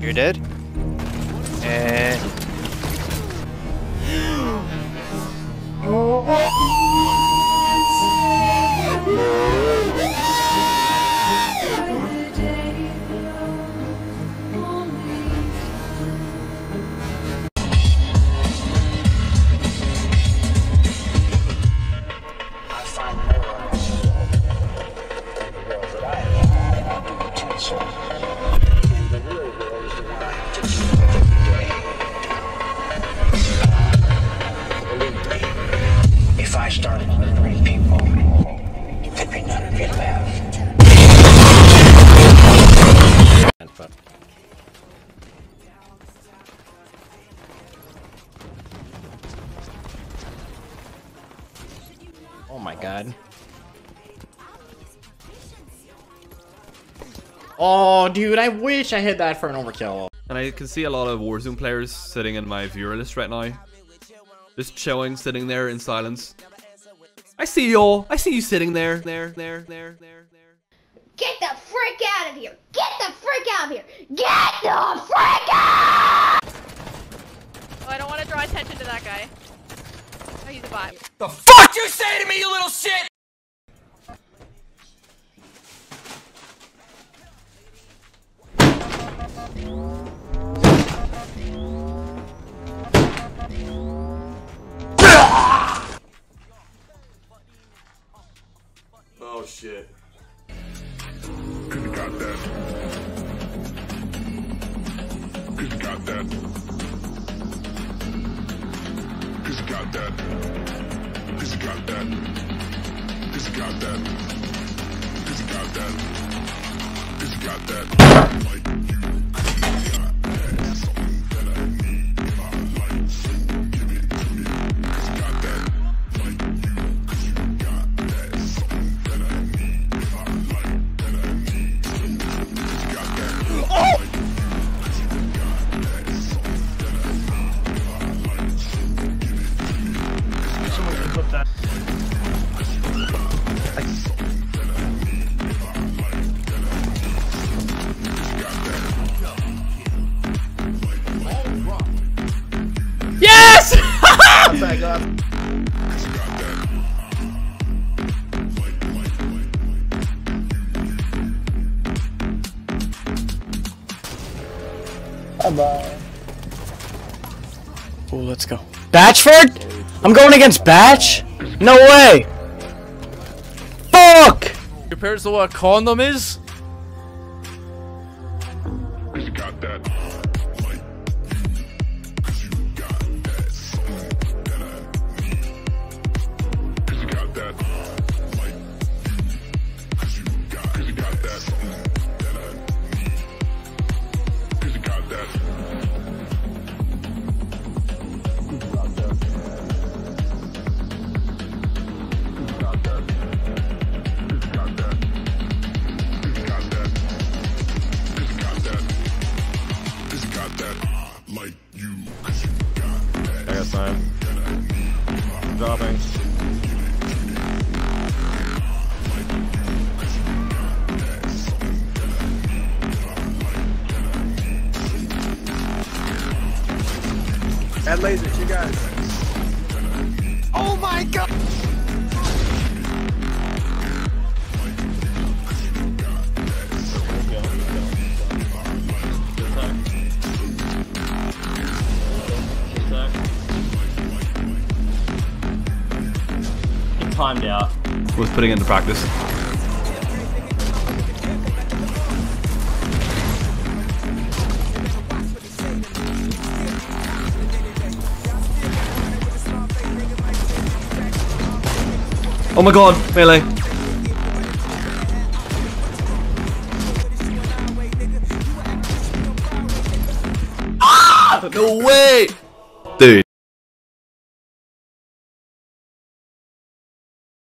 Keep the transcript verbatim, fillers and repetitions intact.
You're dead. And if I started murdering people, there'd be none of you left. Oh my god. Oh, dude, I wish I hit that for an overkill. And I can see a lot of Warzone players sitting in my viewer list right now. Just chilling, sitting there in silence. I see y'all. I see you sitting there, there, there, there, there, there. Get the frick out of here! Get the frick out of here! Get the frick out! Oh, I don't want to draw attention to that guy. Oh, he's a bot. The fuck you say to me, you little shit! Oh shit. Cause you got that. Cause you got that. Cause you got that. Cause you got that. Cause you got that. Cause you got that. Cause you got that. Like you. Yes! Oh my god. Bye-bye. Oh, let's go. Batchford? I'm going against Batch? No way! Fuck! Your parents know what a condom is? Cause you got that. I got time. Dropping. Add lasers, you guys. Oh my god! Timed out. Was putting into practice. Oh my god, melee. Ah! No way!